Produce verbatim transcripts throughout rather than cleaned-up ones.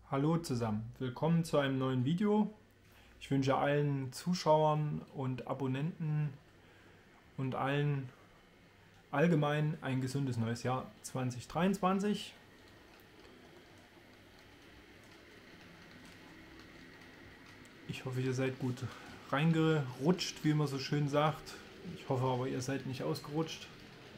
Hallo zusammen, willkommen zu einem neuen Video. Ich wünsche allen Zuschauern und Abonnenten und allen allgemein ein gesundes neues Jahr zwanzig dreiundzwanzig. Ich hoffe, ihr seid gut reingerutscht, wie man so schön sagt. Ich hoffe aber, ihr seid nicht ausgerutscht.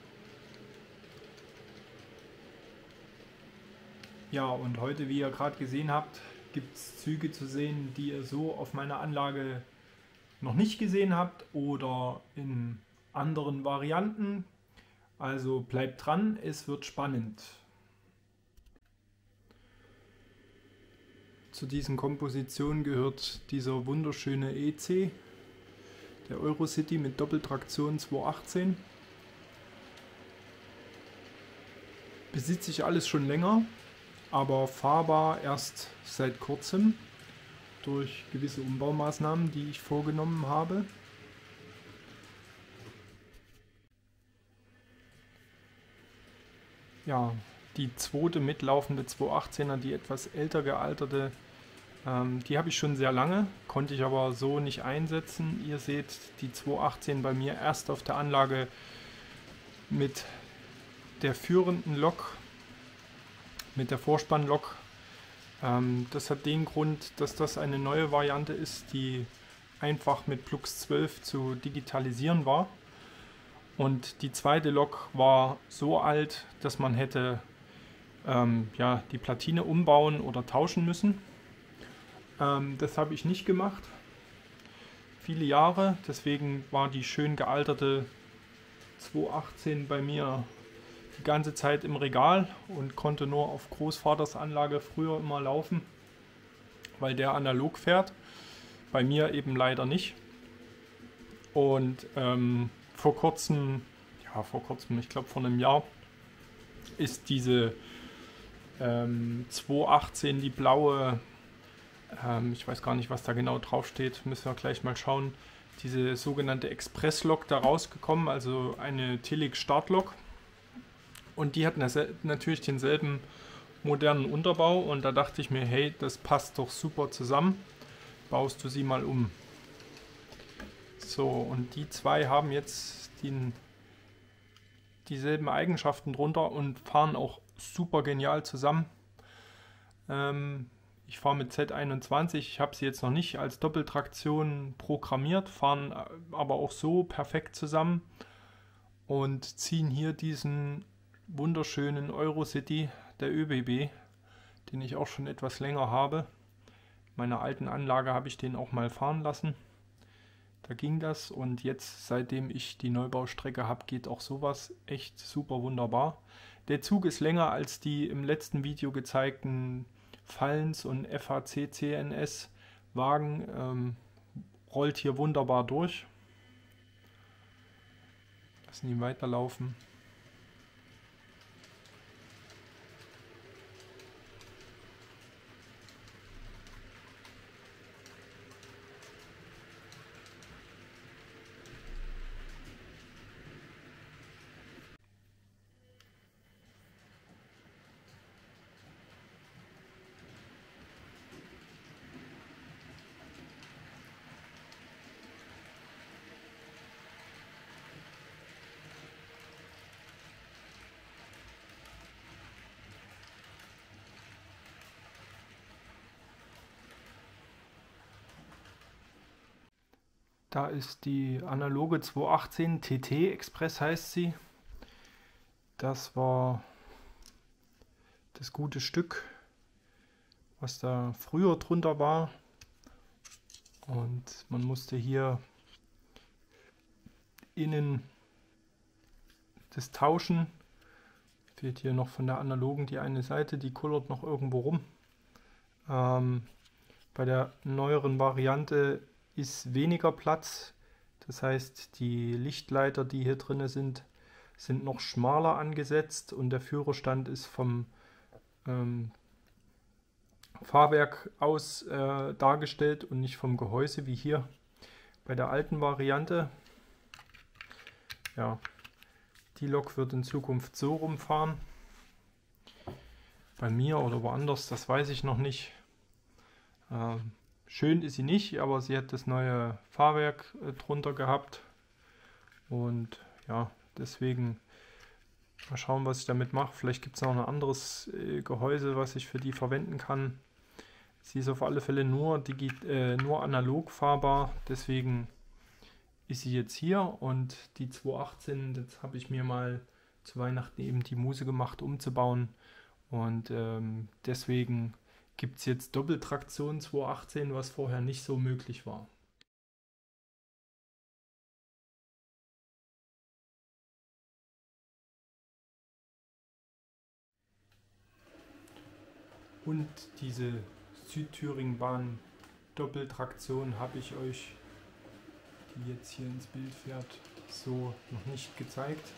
Ja, und heute, wie ihr gerade gesehen habt, gibt es Züge zu sehen, die ihr so auf meiner Anlage noch nicht gesehen habt oder in anderen Varianten. Also bleibt dran, es wird spannend. Zu diesen Kompositionen gehört dieser wunderschöne E C, der Eurocity mit Doppeltraktion zweihundertachtzehn. Besitze ich alles schon länger, aber fahrbar erst seit kurzem durch gewisse Umbaumaßnahmen, die ich vorgenommen habe. Ja, die zweite mitlaufende zweihundertachtzehner, die etwas älter gealterte, ähm, die habe ich schon sehr lange, konnte ich aber so nicht einsetzen. Ihr seht die zweihundertachtzehn bei mir erst auf der Anlage mit der führenden Lok, mit der Vorspannlok. Ähm, das hat den Grund, dass das eine neue Variante ist, die einfach mit Plux zwölf zu digitalisieren war. Und die zweite Lok war so alt, dass man hätte ähm, ja, die Platine umbauen oder tauschen müssen. Ähm, das habe ich nicht gemacht. Viele Jahre, deswegen war die schön gealterte zweihundertachtzehn bei mir die ganze Zeit im Regal und konnte nur auf Großvaters Anlage früher immer laufen, weil der analog fährt. Bei mir eben leider nicht. Und ähm, vor kurzem, ja vor kurzem, ich glaube vor einem Jahr, ist diese ähm, zweihundertachtzehn, die blaue, ähm, ich weiß gar nicht, was da genau drauf steht, müssen wir gleich mal schauen, diese sogenannte Express-Lok da rausgekommen, also eine Telex-Startlok. Und die hat natürlich denselben modernen Unterbau und da dachte ich mir, hey, das passt doch super zusammen, baust du sie mal um. So, und die zwei haben jetzt den, dieselben Eigenschaften drunter und fahren auch super genial zusammen. Ähm, ich fahre mit Z einundzwanzig, ich habe sie jetzt noch nicht als Doppeltraktion programmiert, fahren aber auch so perfekt zusammen und ziehen hier diesen wunderschönen Eurocity der ÖBB, den ich auch schon etwas länger habe. In meiner alten Anlage habe ich den auch mal fahren lassen. Da ging das und jetzt, seitdem ich die Neubaustrecke habe, geht auch sowas echt super wunderbar. Der Zug ist länger als die im letzten Video gezeigten Fallens und F H C C N S Wagen. Ähm, rollt hier wunderbar durch. Lassen ihn weiterlaufen. Da ist die analoge zweihundertachtzehn T T Express heißt sie. Das war das gute Stück, was da früher drunter war. Und man musste hier innen das tauschen. Fehlt hier noch von der analogen die eine Seite, die kullert noch irgendwo rum. Ähm, bei der neueren Variante ist weniger Platz. Das heißt, die Lichtleiter, die hier drin sind, sind noch schmaler angesetzt und der Führerstand ist vom ähm, Fahrwerk aus äh, dargestellt und nicht vom Gehäuse wie hier bei der alten Variante. Ja, die Lok wird in Zukunft so rumfahren. Bei mir oder woanders, das weiß ich noch nicht. Ähm, schön ist sie nicht, aber sie hat das neue Fahrwerk äh, drunter gehabt. Und ja, deswegen mal schauen, was ich damit mache. Vielleicht gibt es noch ein anderes äh, Gehäuse, was ich für die verwenden kann. Sie ist auf alle Fälle nur, digi äh, nur analog fahrbar, deswegen ist sie jetzt hier. Und die zweihundertachtzehn, das habe ich mir mal zu Weihnachten eben die Muse gemacht, umzubauen. Und ähm, deswegen gibt es jetzt Doppeltraktion zweihundertachtzehn, was vorher nicht so möglich war. Und diese Südthüringenbahn Doppeltraktion habe ich euch, die jetzt hier ins Bild fährt, so noch nicht gezeigt.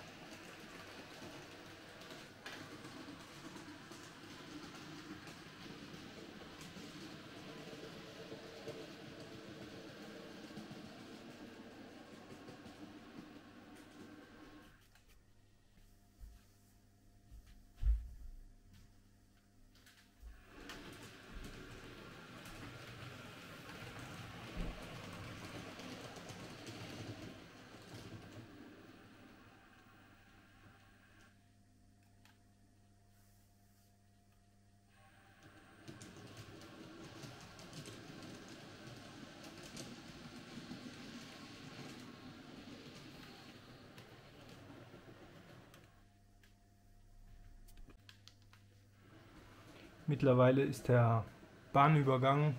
Mittlerweile ist der Bahnübergang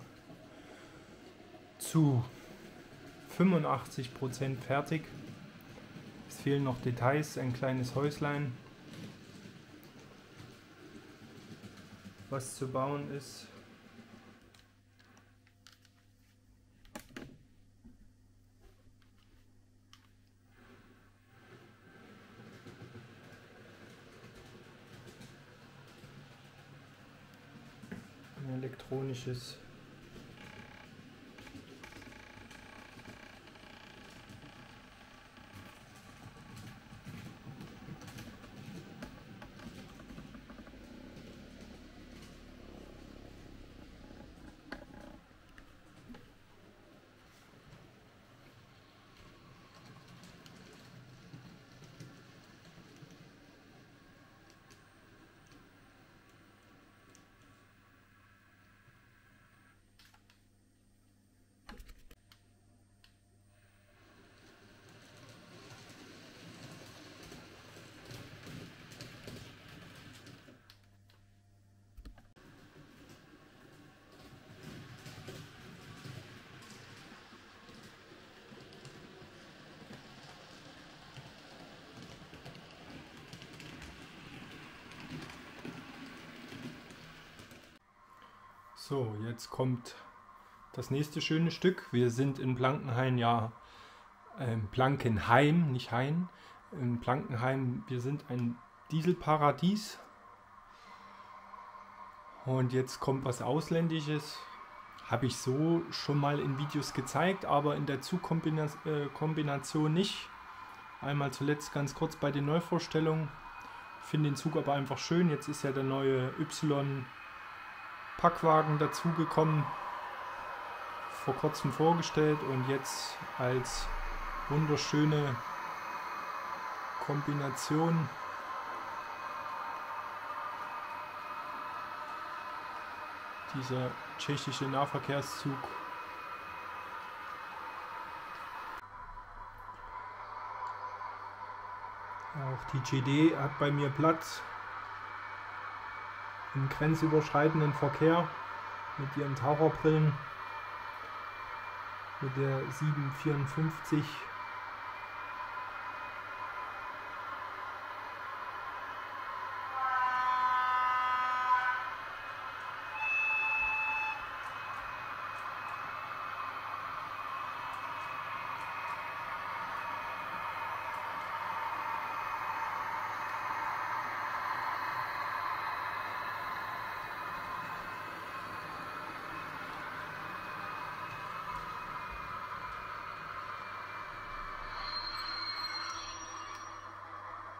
zu fünfundachtzig Prozent fertig. Es fehlen noch Details, ein kleines Häuslein, was zu bauen ist. Ein elektronisches So, jetzt kommt das nächste schöne Stück. Wir sind in Blankenhain, ja, äh, Blankenheim, nicht Hain. In Blankenheim, wir sind ein Dieselparadies. Und jetzt kommt was Ausländisches. Habe ich so schon mal in Videos gezeigt, aber in der Zugkombination nicht. Einmal zuletzt ganz kurz bei den Neuvorstellungen. Ich finde den Zug aber einfach schön. Jetzt ist ja der neue Y Packwagen dazugekommen, vor kurzem vorgestellt und jetzt als wunderschöne Kombination dieser tschechische Nahverkehrszug. Auch die G D hat bei mir Platz im grenzüberschreitenden Verkehr mit ihren Taucherbrillen, mit der sieben vierundfünfzig.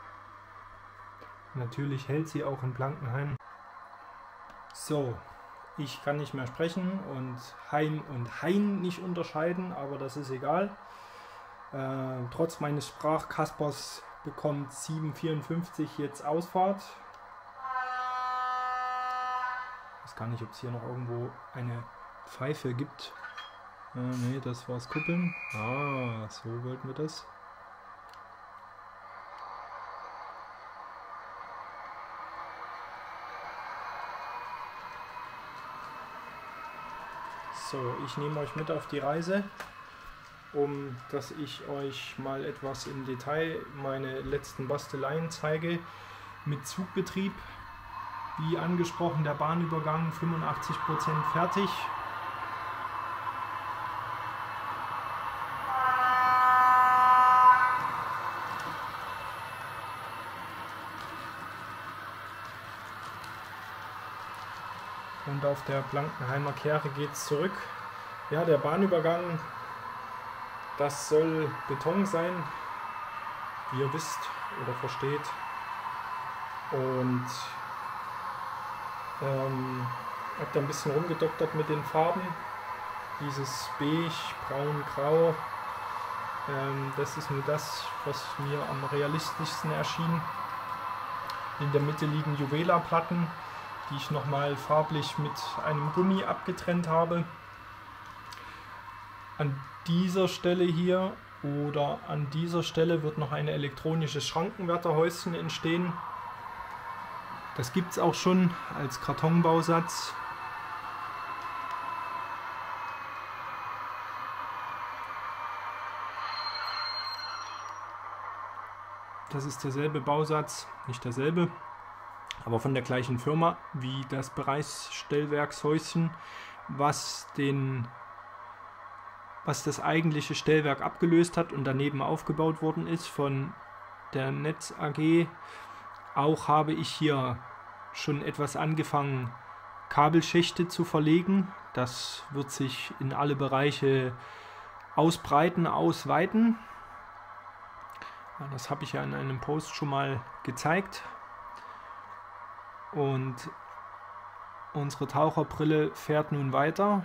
Natürlich hält sie auch in Blankenhain. So, Ich kann nicht mehr sprechen und Heim und Hein nicht unterscheiden, aber das ist egal. Äh, trotz meines Sprachkaspers bekommt sieben vierundfünfzig jetzt Ausfahrt. Ich weiß gar nicht, ob es hier noch irgendwo eine Pfeife gibt. Äh, ne, das war's Kuppeln. Ah, so wollten wir das. So, ich nehme euch mit auf die Reise, um dass ich euch mal etwas im Detail meine letzten Basteleien zeige mit Zugbetrieb. Wie angesprochen, der Bahnübergang fünfundachtzig Prozent fertig. Und auf der Blankenheimer Kehre geht es zurück. Ja, der Bahnübergang, das soll Beton sein, wie ihr wisst oder versteht. Und ähm, habe da ein bisschen rumgedoktert mit den Farben. Dieses Beige, Braun, Grau. Ähm, das ist nur das, was mir am realistischsten erschien. In der Mitte liegen Juvela-Platten, die ich nochmal farblich mit einem Gummi abgetrennt habe. An dieser Stelle hier oder an dieser Stelle wird noch ein elektronisches Schrankenwärterhäuschen entstehen. Das gibt es auch schon als Kartonbausatz. Das ist derselbe Bausatz, nicht derselbe, aber von der gleichen Firma wie das Bereichsstellwerkshäuschen, was, den, was das eigentliche Stellwerk abgelöst hat und daneben aufgebaut worden ist von der Netz A G. Auch habe ich hier schon etwas angefangen, Kabelschächte zu verlegen. Das wird sich in alle Bereiche ausbreiten, ausweiten. Das habe ich ja in einem Post schon mal gezeigt. Und unsere Taucherbrille fährt nun weiter.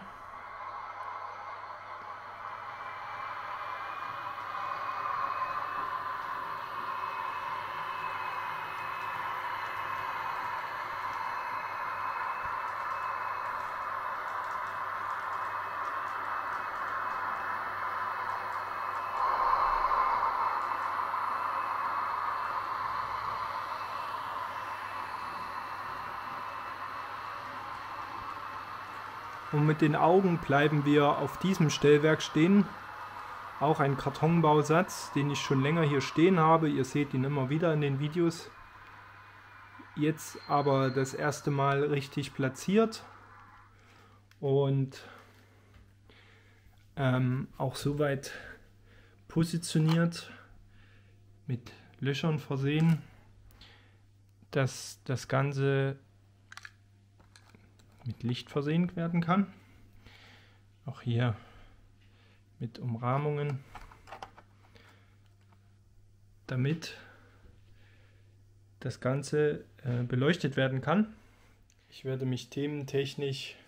Und mit den Augen bleiben wir auf diesem Stellwerk stehen. Auch ein Kartonbausatz, den ich schon länger hier stehen habe. Ihr seht ihn immer wieder in den Videos. Jetzt aber das erste Mal richtig platziert. Und ähm, auch soweit positioniert, mit Löchern versehen, dass das Ganze mit Licht versehen werden kann. Auch hier mit Umrahmungen, damit das Ganze äh, beleuchtet werden kann. Ich werde mich thementechnisch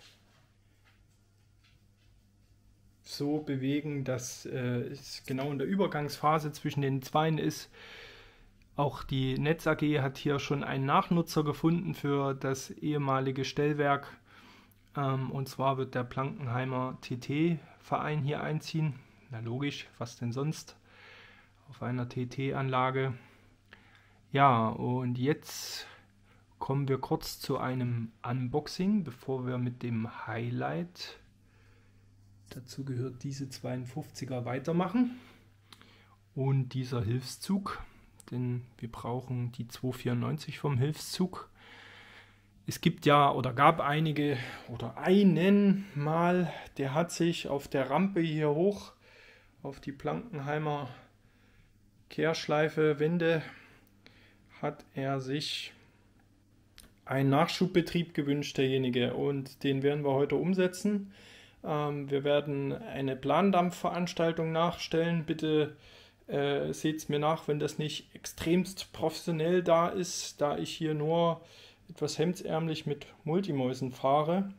so bewegen, dass äh, es genau in der Übergangsphase zwischen den Zweien ist. Auch die Netz A G hat hier schon einen Nachnutzer gefunden für das ehemalige Stellwerk. Ähm, und zwar wird der Blankenheimer T T-Verein hier einziehen. Na logisch, was denn sonst auf einer T T-Anlage. Ja, und jetzt kommen wir kurz zu einem Unboxing, bevor wir mit dem Highlight, dazu gehört diese zweiundfünfziger, weitermachen. Und dieser Hilfszug, denn wir brauchen die zweihundertvierundneunzig vom Hilfszug. Es gibt ja oder gab einige oder einen mal, der hat sich auf der Rampe hier hoch auf die Blankenheimer Kehrschleife Wände hat er sich einen Nachschubbetrieb gewünscht, derjenige, und den werden wir heute umsetzen. Ähm, wir werden eine Plandampfveranstaltung nachstellen. Bitte äh, seht es mir nach, wenn das nicht extremst professionell da ist, da ich hier nur etwas hemdsärmlich mit Multimäusen fahre.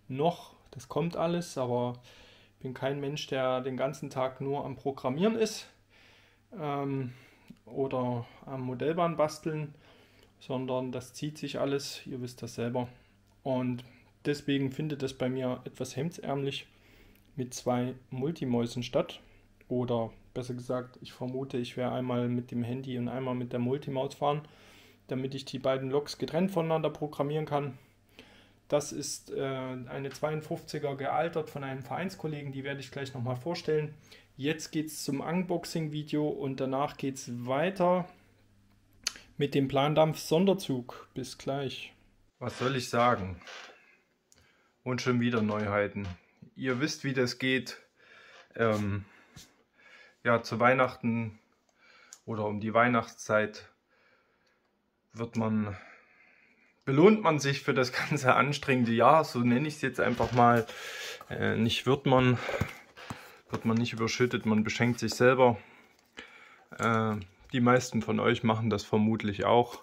noch. Das kommt alles, aber ich bin kein Mensch, der den ganzen Tag nur am Programmieren ist ähm, oder am Modellbahn basteln, sondern das zieht sich alles, ihr wisst das selber. Und deswegen findet es bei mir etwas hemdsärmlich mit zwei Multimäusen statt. Oder besser gesagt, ich vermute, ich werde einmal mit dem Handy und einmal mit der Multimaus fahren, damit ich die beiden Loks getrennt voneinander programmieren kann. Das ist äh, eine zweiundfünfziger gealtert von einem Vereinskollegen, die werde ich gleich nochmal vorstellen. Jetzt geht es zum Unboxing-Video und danach geht es weiter mit dem Plandampf-Sonderzug. Bis gleich. Was soll ich sagen? Und schon wieder Neuheiten. Ihr wisst, wie das geht. Ähm, ja, zu Weihnachten oder um die Weihnachtszeit wird man, belohnt man sich für das ganze anstrengende Jahr, so nenne ich es jetzt einfach mal. Äh, nicht wird man, wird man nicht überschüttet, man beschenkt sich selber. Äh, die meisten von euch machen das vermutlich auch.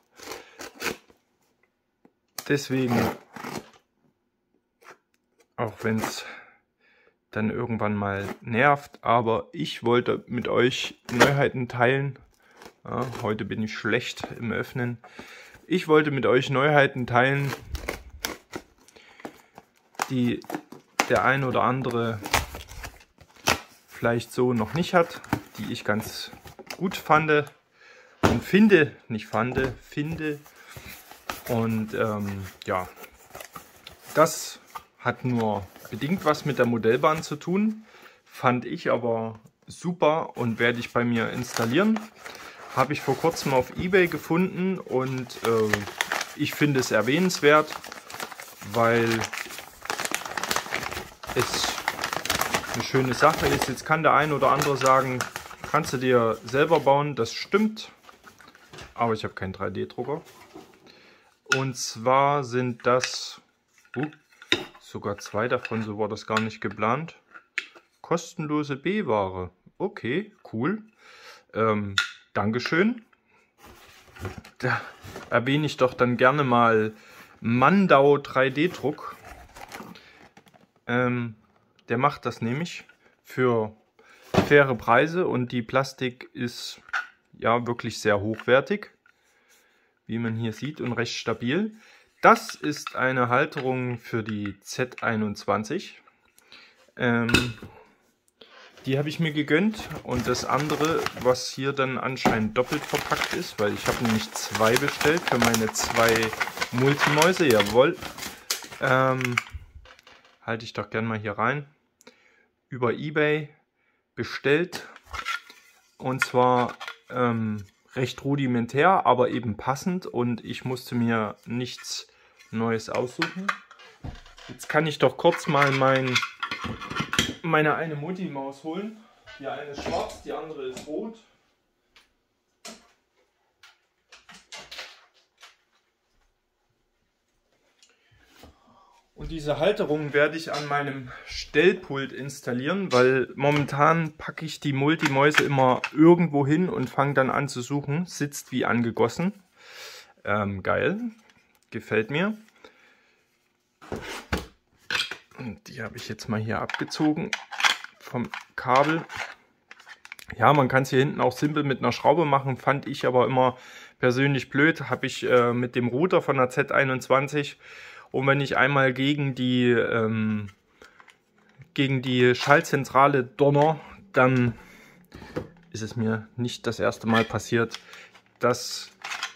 Deswegen, auch wenn es dann irgendwann mal nervt, aber ich wollte mit euch Neuheiten teilen. Ja, heute bin ich schlecht im Öffnen. Ich wollte mit euch Neuheiten teilen, die der ein oder andere vielleicht so noch nicht hat, die ich ganz gut fand und finde, nicht fand, finde. Und ähm, ja, das hat nur bedingt was mit der Modellbahn zu tun, fand ich aber super und werde ich bei mir installieren. Habe ich vor kurzem auf eBay gefunden und äh, ich finde es erwähnenswert, weil es eine schöne Sache ist. Jetzt kann der ein oder andere sagen, kannst du dir selber bauen, das stimmt, aber ich habe keinen drei D Drucker. Und zwar sind das, uh, sogar zwei davon, so war das gar nicht geplant, kostenlose B-Ware. Okay, cool. Ähm, Dankeschön. Da erwähne ich doch dann gerne mal Mandau drei D Druck. Ähm, der macht das nämlich für faire Preise und die Plastik ist ja wirklich sehr hochwertig, wie man hier sieht, und recht stabil. Das ist eine Halterung für die Z einundzwanzig. Ähm, die habe ich mir gegönnt und das andere, was hier dann anscheinend doppelt verpackt ist, weil ich habe nämlich zwei bestellt für meine zwei Multimäuse, jawohl. Ähm, halte ich doch gerne mal hier rein. Über eBay bestellt und zwar ähm, recht rudimentär, aber eben passend und ich musste mir nichts Neues aussuchen. Jetzt kann ich doch kurz mal mein, meine eine Multimaus holen. Die eine ist schwarz, die andere ist rot. Und diese Halterung werde ich an meinem Stellpult installieren, weil momentan packe ich die Multimäuse immer irgendwo hin und fange dann an zu suchen. Sitzt wie angegossen. Ähm, geil. Gefällt mir. Und die habe ich jetzt mal hier abgezogen vom Kabel. Ja, man kann es hier hinten auch simpel mit einer Schraube machen, fand ich aber immer persönlich blöd. Habe ich äh, mit dem Router von der Z einundzwanzig. Und wenn ich einmal gegen die, ähm, gegen die Schaltzentrale donner, dann ist es mir nicht das erste Mal passiert, dass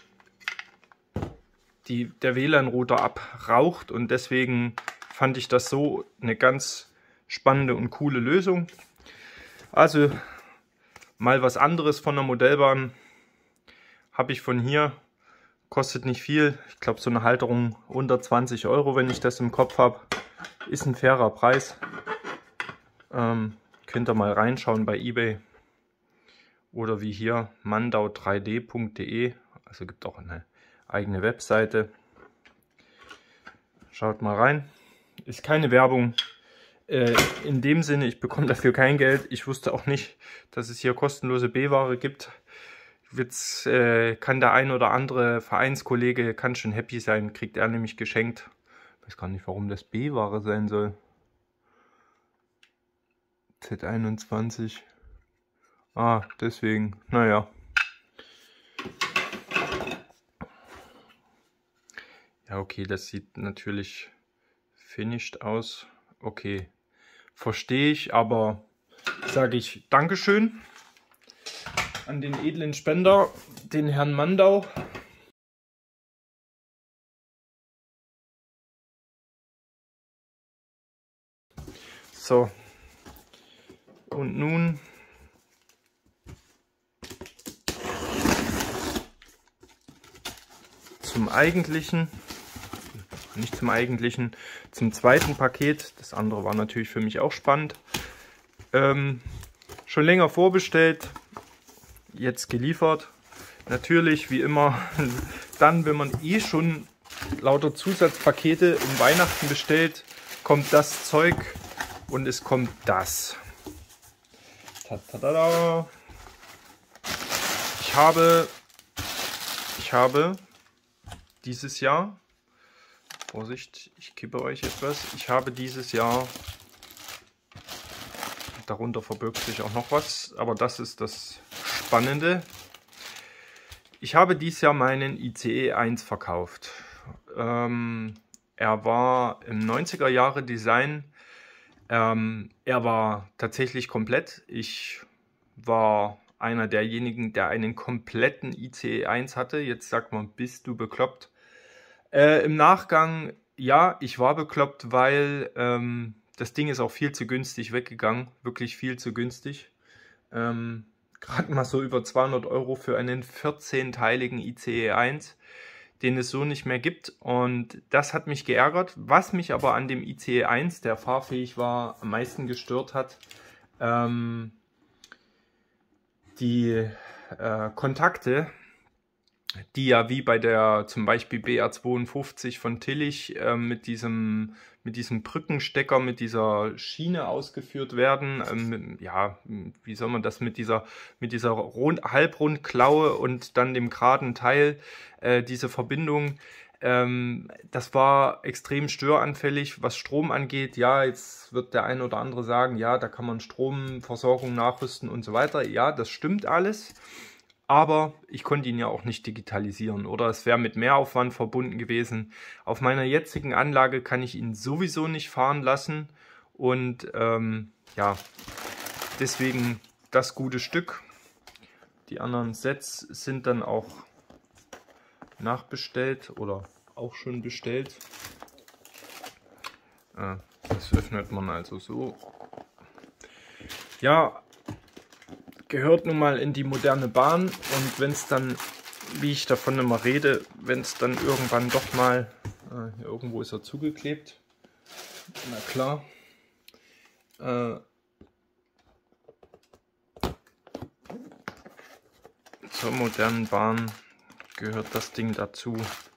die, der W L A N-Router abraucht. Und deswegen fand ich das so eine ganz spannende und coole Lösung. Also mal was anderes von der Modellbahn habe ich von hier. Kostet nicht viel. Ich glaube, so eine Halterung unter zwanzig Euro, wenn ich das im Kopf habe. Ist ein fairer Preis. Ähm, könnt ihr mal reinschauen bei eBay. Oder wie hier mandau drei D punkt de. Also gibt auch eine eigene Webseite. Schaut mal rein. Ist keine Werbung. Äh, in dem Sinne, ich bekomme dafür kein Geld. Ich wusste auch nicht, dass es hier kostenlose B-Ware gibt. Jetzt äh, kann der ein oder andere Vereinskollege kann schon happy sein, kriegt er nämlich geschenkt. Ich weiß gar nicht, warum das B-Ware sein soll. Z einundzwanzig. Ah, deswegen. Naja. Ja, okay, das sieht natürlich finished aus. Okay, verstehe ich, aber sage ich Dankeschön an den edlen Spender, den Herrn Mandau. So, und nun zum eigentlichen, nicht zum eigentlichen, zum zweiten Paket. Das andere war natürlich für mich auch spannend. Ähm, schon länger vorbestellt, jetzt geliefert. Natürlich, wie immer, dann, wenn man eh schon lauter Zusatzpakete um Weihnachten bestellt, kommt das Zeug und es kommt das. Tatada. Ich habe, ich habe dieses Jahr, Vorsicht, ich kippe euch etwas, ich habe dieses Jahr, darunter verbirgt sich auch noch was, aber das ist das Spannende. Ich habe dieses Jahr meinen I C E eins verkauft. Ähm, er war im neunziger Jahre Design. Ähm, er war tatsächlich komplett. Ich war einer derjenigen, der einen kompletten I C E eins hatte. Jetzt sagt man, bist du bekloppt? Äh, im Nachgang, ja, ich war bekloppt, weil ähm, das Ding ist auch viel zu günstig weggegangen. Wirklich viel zu günstig. Ähm, Gerade mal so über zweihundert Euro für einen vierzehnteiligen I C E eins, den es so nicht mehr gibt. Und das hat mich geärgert. Was mich aber an dem I C E eins, der fahrfähig war, am meisten gestört hat, ähm, die äh, Kontakte, die ja wie bei der zum Beispiel B R zweiundfünfzig von Tillich äh, mit diesem mit diesem Brückenstecker, mit dieser Schiene ausgeführt werden. Ähm, ja, wie soll man das, mit dieser mit dieser Rund, Halbrundklaue und dann dem geraden Teil, äh, diese Verbindung. Ähm, das war extrem störanfällig, was Strom angeht. Ja, jetzt wird der eine oder andere sagen, ja, da kann man Stromversorgung nachrüsten und so weiter. Ja, das stimmt alles. Aber ich konnte ihn ja auch nicht digitalisieren oder es wäre mit Mehraufwand verbunden gewesen. Auf meiner jetzigen Anlage kann ich ihn sowieso nicht fahren lassen und ähm, ja, deswegen das gute Stück. Die anderen Sets sind dann auch nachbestellt oder auch schon bestellt. Äh, das öffnet man also so. Ja, gehört nun mal in die moderne Bahn und wenn es dann, wie ich davon immer rede, wenn es dann irgendwann doch mal, äh, hier irgendwo ist er zugeklebt, na klar, äh, zur modernen Bahn gehört das Ding dazu.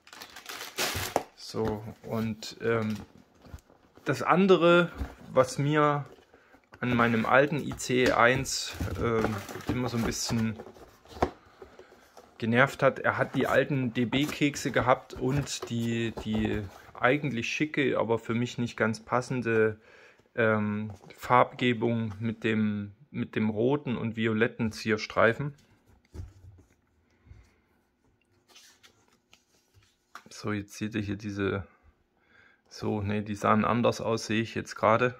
So, und ähm, das andere, was mir an meinem alten I C E eins äh, immer so ein bisschen genervt hat, er hat die alten D B-Kekse gehabt und die, die eigentlich schicke, aber für mich nicht ganz passende ähm, Farbgebung mit dem, mit dem roten und violetten Zierstreifen. So, jetzt seht ihr hier diese, so, ne, die sahen anders aus, sehe ich jetzt gerade.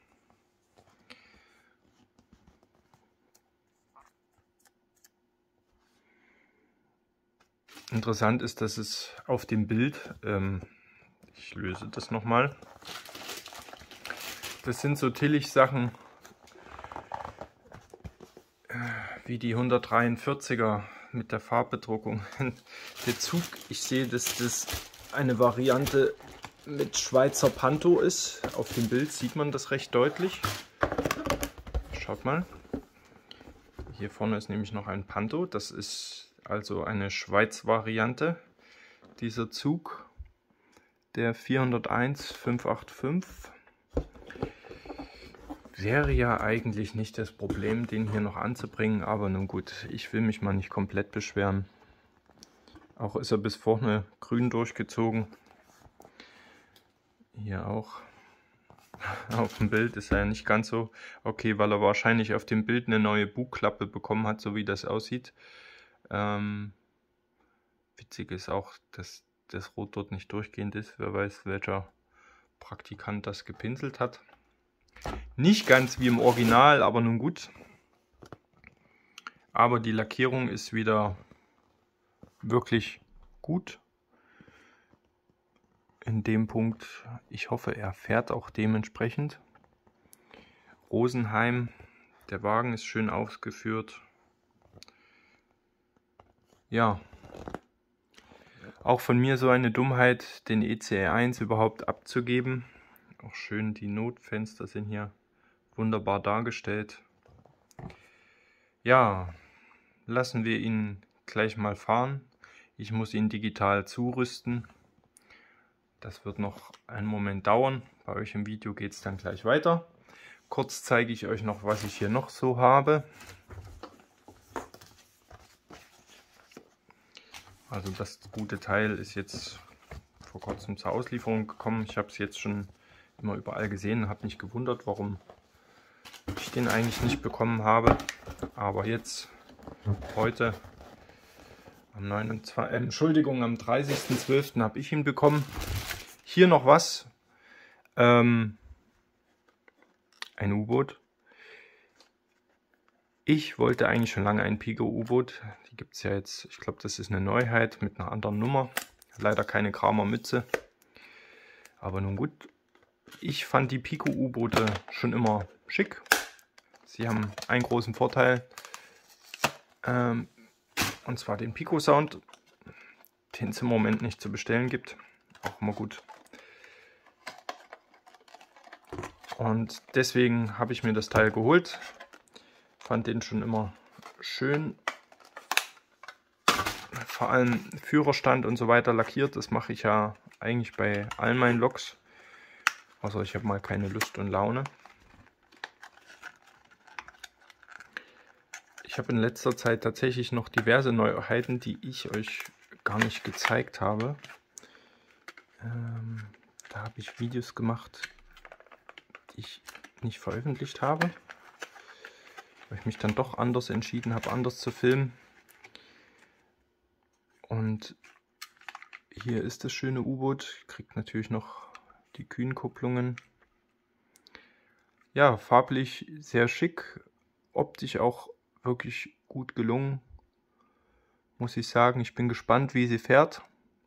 Interessant ist, dass es auf dem Bild, ähm, ich löse das nochmal, das sind so Tillich-Sachen äh, wie die hundertdreiundvierziger mit der Farbbedruckung. Der Zug, ich sehe, dass das eine Variante mit Schweizer Panto ist. Auf dem Bild sieht man das recht deutlich. Schaut mal. Hier vorne ist nämlich noch ein Panto. Das ist also eine Schweiz-Variante. Dieser Zug, der vierhunderteins fünfhundertfünfundachtzig, wäre ja eigentlich nicht das Problem, den hier noch anzubringen. Aber nun gut, ich will mich mal nicht komplett beschweren. Auch ist er bis vorne grün durchgezogen. Hier auch. Auf dem Bild ist er ja nicht ganz so okay, weil er wahrscheinlich auf dem Bild eine neue Bugklappe bekommen hat, so wie das aussieht. Ähm, witzig ist auch, dass das Rot dort nicht durchgehend ist. Wer weiß, welcher Praktikant das gepinselt hat. Nicht ganz wie im Original, aber nun gut. Aber die Lackierung ist wieder wirklich gut. In dem Punkt, ich hoffe, er fährt auch dementsprechend. Rosenheim, der Wagen ist schön ausgeführt. Ja, auch von mir so eine Dummheit, den E C R eins überhaupt abzugeben. Auch schön, die Notfenster sind hier wunderbar dargestellt. Ja, lassen wir ihn gleich mal fahren. Ich muss ihn digital zurüsten. Das wird noch einen Moment dauern. Bei euch im Video geht es dann gleich weiter. Kurz zeige ich euch noch, was ich hier noch so habe. Also das gute Teil ist jetzt vor kurzem zur Auslieferung gekommen. Ich habe es jetzt schon immer überall gesehen und habe mich gewundert, warum ich den eigentlich nicht bekommen habe. Aber jetzt, heute, am neunundzwanzigsten, äh, Entschuldigung, am dreißigsten zwölften habe ich ihn bekommen. Hier noch was. Ähm, ein U-Boot. Ich wollte eigentlich schon lange ein Pico-U-Boot. Die gibt es ja jetzt, ich glaube, das ist eine Neuheit mit einer anderen Nummer. Leider keine Kramer Mütze. Aber nun gut. Ich fand die Pico-U-Boote schon immer schick. Sie haben einen großen Vorteil. Ähm, und zwar den Pico-Sound, den es im Moment nicht zu bestellen gibt. Auch immer gut. Und deswegen habe ich mir das Teil geholt. Fand den schon immer schön. Vor allem Führerstand und so weiter lackiert. Das mache ich ja eigentlich bei allen meinen Loks. Außer ich habe mal keine Lust und Laune. Ich habe in letzter Zeit tatsächlich noch diverse Neuheiten, die ich euch gar nicht gezeigt habe. Ähm, da habe ich Videos gemacht, die ich nicht veröffentlicht habe. Weil ich mich dann doch anders entschieden habe, anders zu filmen. Und hier ist das schöne U-Boot. Kriegt natürlich noch die Kühnkupplungen. Ja, farblich sehr schick. Optisch auch wirklich gut gelungen. Muss ich sagen, ich bin gespannt, wie sie fährt.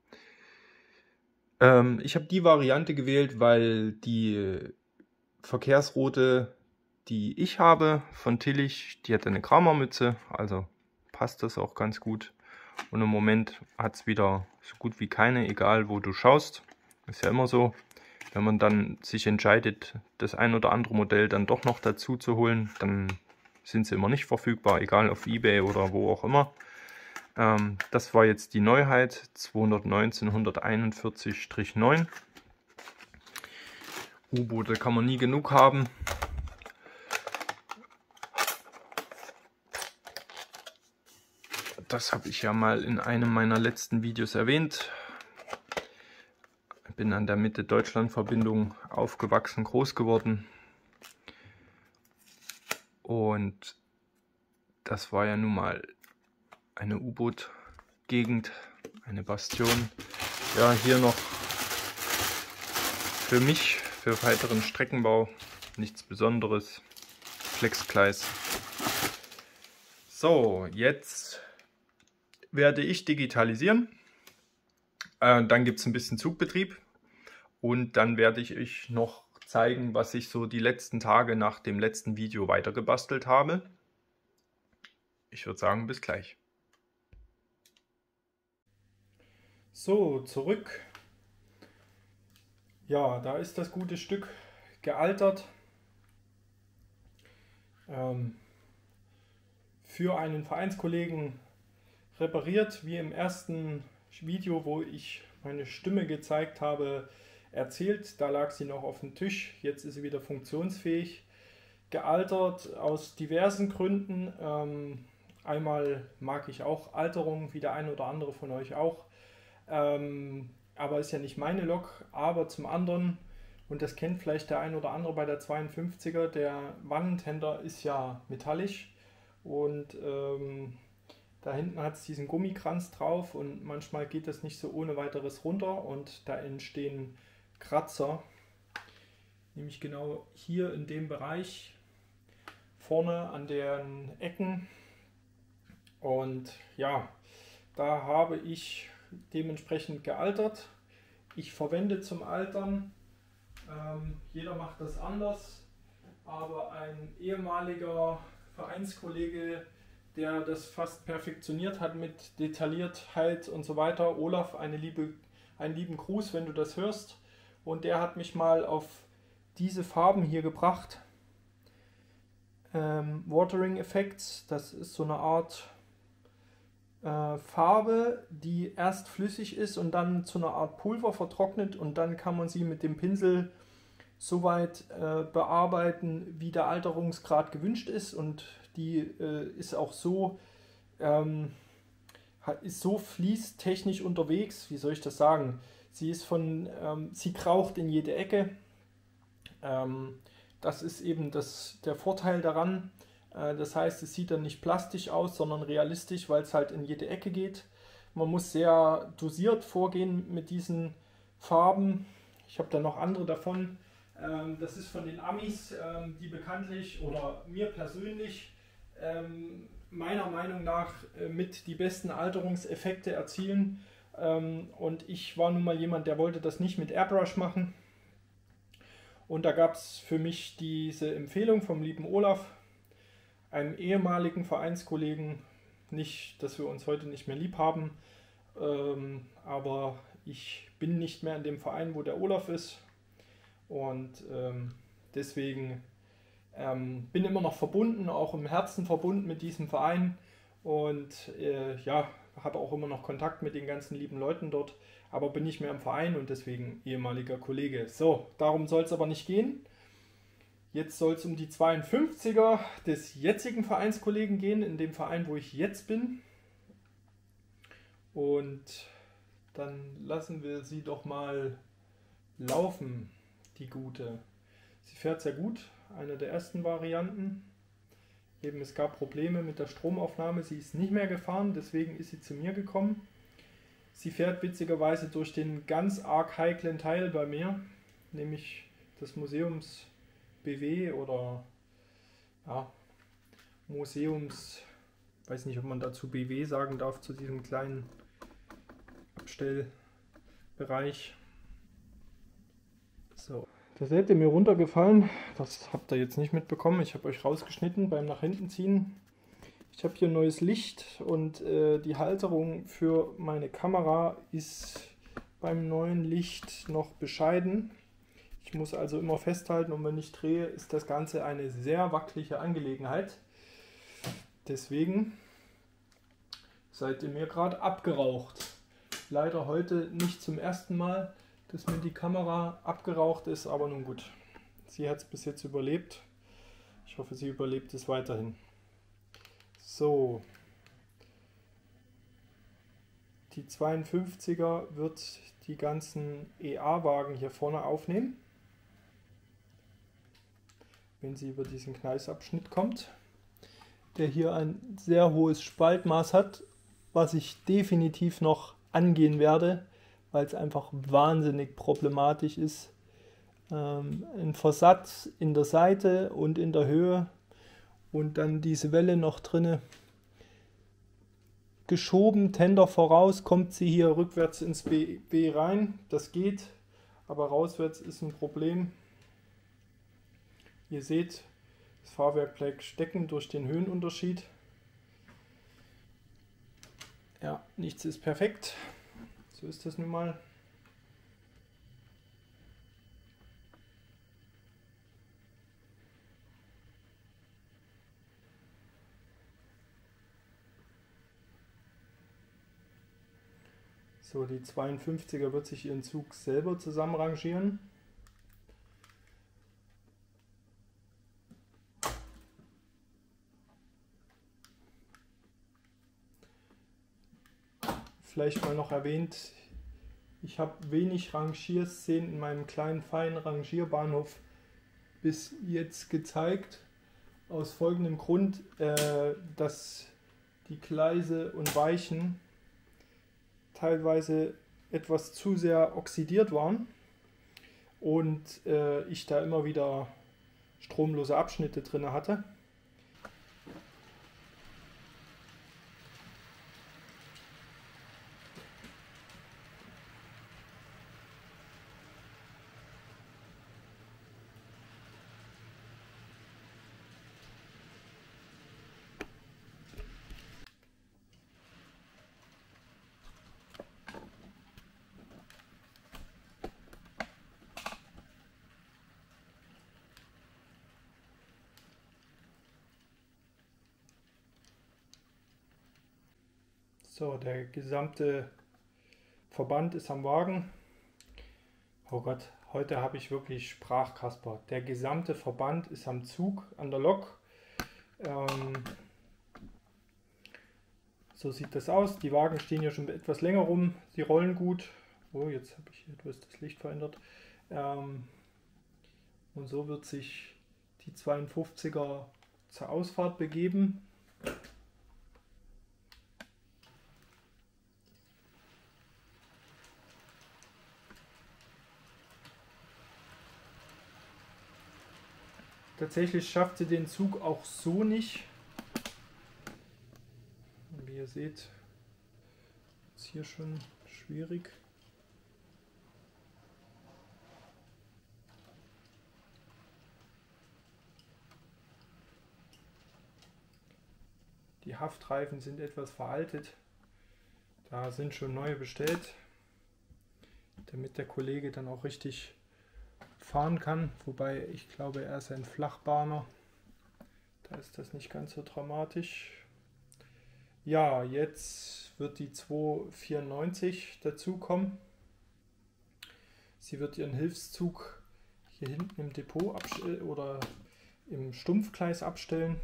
Ähm, ich habe die Variante gewählt, weil die Verkehrsroute, die ich habe von Tillich, die hat eine Kramermütze, also passt das auch ganz gut. Und im Moment hat es wieder so gut wie keine, egal wo du schaust. Ist ja immer so, wenn man dann sich entscheidet, das ein oder andere Modell dann doch noch dazu zu holen, dann sind sie immer nicht verfügbar, egal auf eBay oder wo auch immer. Ähm, das war jetzt die Neuheit, zweihundertneunzehn einundvierzig neun. U-Boote kann man nie genug haben. Das habe ich ja mal in einem meiner letzten Videos erwähnt. Ich bin an der Mitte-Deutschland-Verbindung aufgewachsen, groß geworden. Und das war ja nun mal eine U-Boot-Gegend, eine Bastion. Ja, hier noch für mich, für weiteren Streckenbau, nichts Besonderes. Flexgleis. So, jetzt werde ich digitalisieren. Äh, dann gibt es ein bisschen Zugbetrieb. Und dann werde ich euch noch zeigen, was ich so die letzten Tage nach dem letzten Video weitergebastelt habe. Ich würde sagen, bis gleich. So, zurück. Ja, da ist das gute Stück gealtert. Ähm, für einen Vereinskollegen repariert, wie im ersten Video, wo ich meine Stimme gezeigt habe, erzählt. Da lag sie noch auf dem Tisch, jetzt ist sie wieder funktionsfähig. Gealtert aus diversen Gründen. Ähm, einmal mag ich auch Alterung, wie der ein oder andere von euch auch. Ähm, aber ist ja nicht meine Lok. Aber zum anderen Und das kennt vielleicht der ein oder andere bei der zweiundfünfziger. Der Wannentender ist ja metallisch und ähm, da hinten hat es diesen Gummikranz drauf und manchmal geht das nicht so ohne weiteres runter und da entstehen Kratzer. Nämlich genau hier in dem Bereich, vorne an den Ecken. Und ja, da habe ich dementsprechend gealtert. Ich verwende zum Altern, ähm, jeder macht das anders, aber ein ehemaliger Vereinskollege, der das fast perfektioniert hat mit Detailliertheit und so weiter, Olaf, eine liebe, einen lieben Gruß, wenn du das hörst. Und der hat mich mal auf diese Farben hier gebracht. Ähm, Watering Effects, das ist so eine Art äh, Farbe, die erst flüssig ist und dann zu einer Art Pulver vertrocknet und dann kann man sie mit dem Pinsel so weit äh, bearbeiten, wie der Alterungsgrad gewünscht ist, und die äh, ist auch so ähm, ist so fließtechnisch unterwegs, wie soll ich das sagen? Sie ist von, ähm, sie kraucht in jede Ecke. Ähm, das ist eben das, der Vorteil daran. Äh, das heißt, es sieht dann nicht plastisch aus, sondern realistisch, weil es halt in jede Ecke geht. Man muss sehr dosiert vorgehen mit diesen Farben. Ich habe da noch andere davon. Ähm, das ist von den Amis, ähm, die bekanntlich oder mir persönlich ähm, meiner Meinung nach äh, mit die besten Alterungseffekte erzielen. Ähm, und ich war nun mal jemand, der wollte das nicht mit Airbrush machen. Und da gab es für mich diese Empfehlung vom lieben Olaf, einem ehemaligen Vereinskollegen. Nicht, dass wir uns heute nicht mehr lieb haben, ähm, aber ich bin nicht mehr in dem Verein, wo der Olaf ist. Und ähm, deswegen ähm, bin immer noch verbunden, auch im Herzen verbunden mit diesem Verein. Und äh, ja, habe auch immer noch Kontakt mit den ganzen lieben Leuten dort, aber bin nicht mehr im Verein und deswegen ehemaliger Kollege. So, darum soll es aber nicht gehen. Jetzt soll es um die zweiundfünfziger des jetzigen Vereinskollegen gehen, in dem Verein, wo ich jetzt bin. Und dann lassen wir sie doch mal laufen, die gute. Sie fährt sehr gut, eine der ersten Varianten. Eben, es gab Probleme mit der Stromaufnahme, sie ist nicht mehr gefahren, deswegen ist sie zu mir gekommen. Sie fährt witzigerweise durch den ganz arg heiklen Teil bei mir, nämlich das Museums B W oder ja, Museums, weiß nicht, ob man dazu B W sagen darf, zu diesem kleinen Abstellbereich. So. Das seht ihr mir runtergefallen, das habt ihr jetzt nicht mitbekommen, ich habe euch rausgeschnitten beim nach hinten ziehen. Ich habe hier neues Licht und äh, die Halterung für meine Kamera ist beim neuen Licht noch bescheiden. Ich muss also immer festhalten und wenn ich drehe, ist das Ganze eine sehr wackelige Angelegenheit. Deswegen seid ihr mir gerade abgeraucht. Leider heute nicht zum ersten Mal, dass mir die Kamera abgeraucht ist, aber nun gut. Sie hat es bis jetzt überlebt. Ich hoffe, sie überlebt es weiterhin. So. Die zweiundfünfziger wird die ganzen E A-Wagen hier vorne aufnehmen, wenn sie über diesen Gneisabschnitt kommt, der hier ein sehr hohes Spaltmaß hat, was ich definitiv noch angehen werde, weil es einfach wahnsinnig problematisch ist. Ähm, ein Versatz in der Seite und in der Höhe und dann diese Welle noch drinne. Geschoben, Tender voraus, kommt sie hier rückwärts ins B, B rein. Das geht, aber rauswärts ist ein Problem. Ihr seht, das Fahrwerk bleibt stecken durch den Höhenunterschied. Ja, nichts ist perfekt. So ist das nun mal. So, die zweiundfünfziger wird sich ihren Zug selber zusammenrangieren. Vielleicht mal noch erwähnt, Ich habe wenig Rangierszenen in meinem kleinen, feinen Rangierbahnhof bis jetzt gezeigt. Aus folgendem Grund, äh, dass die Gleise und Weichen teilweise etwas zu sehr oxidiert waren und äh, ich da immer wieder stromlose Abschnitte drin hatte. So, der gesamte Verband ist am Wagen. Oh Gott, heute habe ich wirklich Sprachkasper. Der gesamte Verband ist am Zug, an der Lok. Ähm, so sieht das aus. Die Wagen stehen ja schon etwas länger rum. Sie rollen gut. Oh, jetzt habe ich etwas das Licht verändert. Ähm, und so wird sich die zweiundfünfziger zur Ausfahrt begeben. Tatsächlich schafft sie den Zug auch so nicht. Wie ihr seht, ist hier schon schwierig. Die Haftreifen sind etwas veraltet. Da sind schon neue bestellt, damit der Kollege dann auch richtig fahren kann. Wobei ich glaube, er ist ein Flachbahner. Da ist das nicht ganz so dramatisch. Ja, jetzt wird die zweihundertvierundneunzig dazukommen. Sie wird ihren Hilfszug hier hinten im Depot abstellen oder im Stumpfgleis abstellen.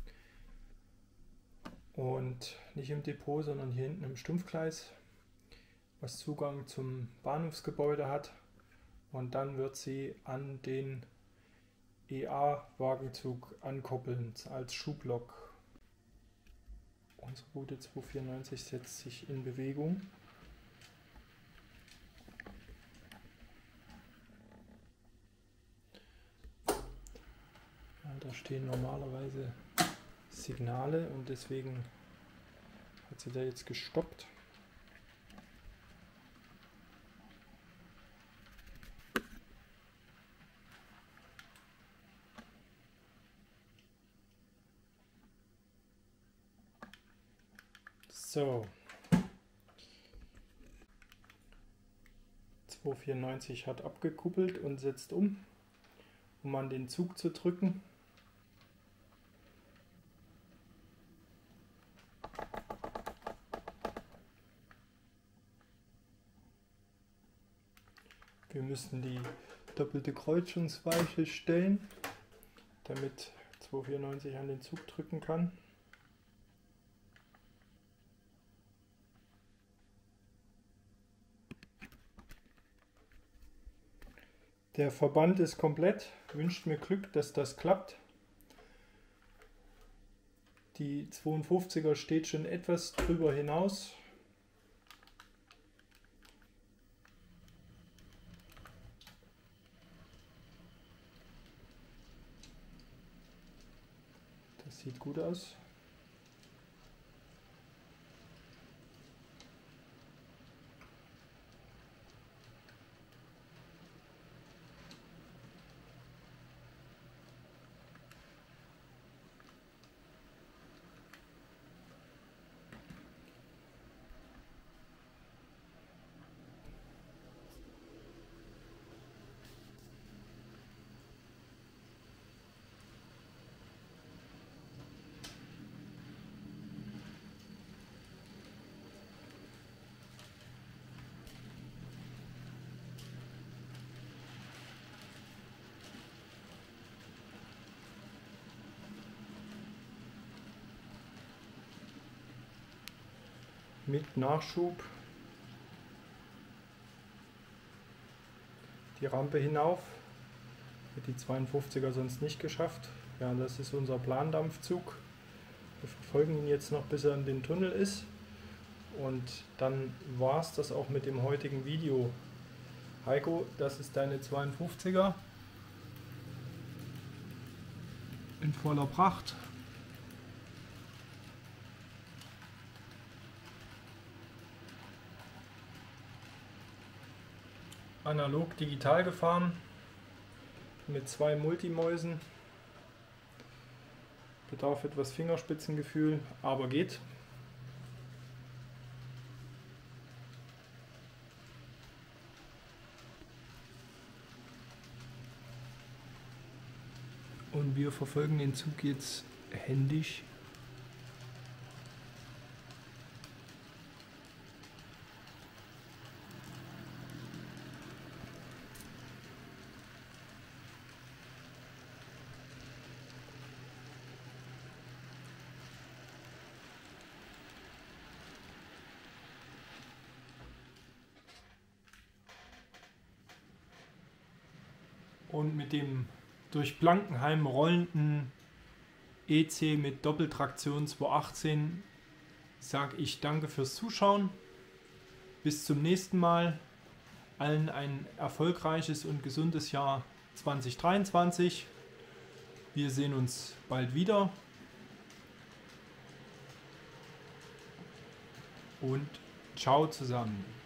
Und nicht im Depot, sondern hier hinten im Stumpfgleis, was Zugang zum Bahnhofsgebäude hat. Und dann wird sie an den E A-Wagenzug ankoppeln als Schublok. Unsere Route zweihundertvierundneunzig setzt sich in Bewegung. Ja, da stehen normalerweise Signale und deswegen hat sie da jetzt gestoppt. So, zweihundertvierundneunzig hat abgekuppelt und setzt um, um an den Zug zu drücken. Wir müssen die doppelte Kreuzungsweiche stellen, damit zweihundertvierundneunzig an den Zug drücken kann. Der Verband ist komplett. Wünscht mir Glück, dass das klappt. Die zweiundfünfziger steht schon etwas drüber hinaus. Das sieht gut aus. Mit Nachschub die Rampe hinauf. Hätte die zweiundfünfziger sonst nicht geschafft. Ja, das ist unser Plandampfzug. Wir verfolgen ihn jetzt noch, bis er in den Tunnel ist. Und dann war es das auch mit dem heutigen Video. Heiko, das ist deine zweiundfünfziger. In voller Pracht. Analog digital gefahren. Mit zwei Multimäusen. Bedarf etwas Fingerspitzengefühl, aber geht. Und wir verfolgen den Zug jetzt händisch. Und mit dem durch Blankenheim rollenden E C mit Doppeltraktion zweihundertachtzehn sage ich danke fürs Zuschauen. Bis zum nächsten Mal. Allen ein erfolgreiches und gesundes Jahr zweitausenddreiundzwanzig. Wir sehen uns bald wieder. Und ciao zusammen.